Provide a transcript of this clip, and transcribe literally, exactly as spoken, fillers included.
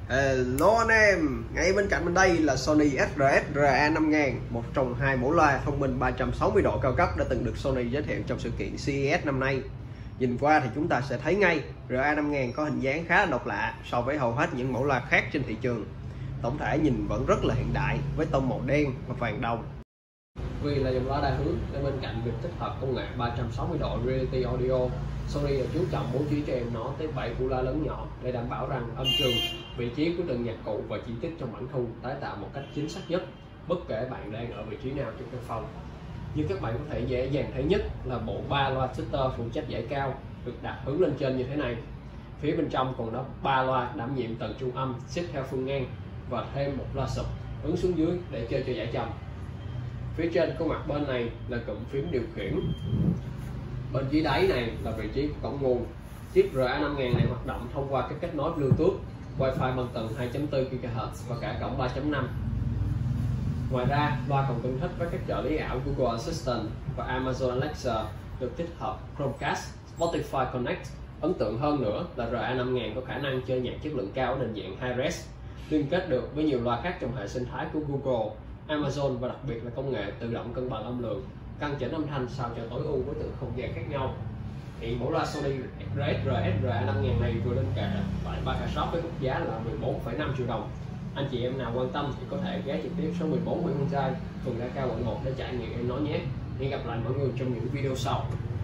Hello anh em, ngay bên cạnh bên đây là Sony ét rờ ét rờ a năm nghìn, một trong hai mẫu loa thông minh ba trăm sáu mươi độ cao cấp đã từng được Sony giới thiệu trong sự kiện xê e ét năm nay. Nhìn qua thì chúng ta sẽ thấy ngay rờ a năm nghìn có hình dáng khá là độc lạ so với hầu hết những mẫu loa khác trên thị trường. Tổng thể nhìn vẫn rất là hiện đại với tông màu đen và vàng đồng. Vì là dòng loa đa hướng nên bên cạnh việc tích hợp công nghệ ba trăm sáu mươi độ Reality Audio, Sony đã chú trọng bố trí cho em nó tới bảy cu loa lớn nhỏ để đảm bảo rằng âm trường, vị trí của từng nhạc cụ và chi tiết trong bản thu tái tạo một cách chính xác nhất, bất kể bạn đang ở vị trí nào trong căn phòng. Như các bạn có thể dễ dàng thấy nhất là bộ ba loa shifter phụ trách dãy cao được đặt hướng lên trên như thế này. Phía bên trong còn có ba loa đảm nhiệm tầng trung âm xếp theo phương ngang và thêm một loa sub hướng xuống dưới để chơi cho dãy trầm. Phía trên có mặt bên này là cụm phím điều khiển. Bên dưới đáy này là vị trí của cổng nguồn. Chiếc rờ a năm nghìn này hoạt động thông qua các kết nối Bluetooth, Wi-Fi băng tần hai chấm bốn gigahertz và cả cổng ba chấm năm. Ngoài ra, loa còn tương thích với các trợ lý ảo Google Assistant và Amazon Alexa, được tích hợp Chromecast, Spotify Connect. Ấn tượng hơn nữa là rờ a năm nghìn có khả năng chơi nhạc chất lượng cao ở định dạng Hi-Res, liên kết được với nhiều loa khác trong hệ sinh thái của Google, Amazon và đặc biệt là công nghệ tự động cân bằng âm lượng, căn chỉnh âm thanh sao cho tối ưu với từng không gian khác nhau. Thì mẫu loa Sony rờ ét rờ ét rờ a năm nghìn này vừa lên kệ tại Baka Shop với mức giá là mười bốn phẩy năm triệu đồng. Anh chị em nào quan tâm thì có thể ghé trực tiếp số mười bốn Nguyễn Văn Trai, phường Đa Cao, quận một để trải nghiệm em nó nhé. Hẹn gặp lại mọi người trong những video sau.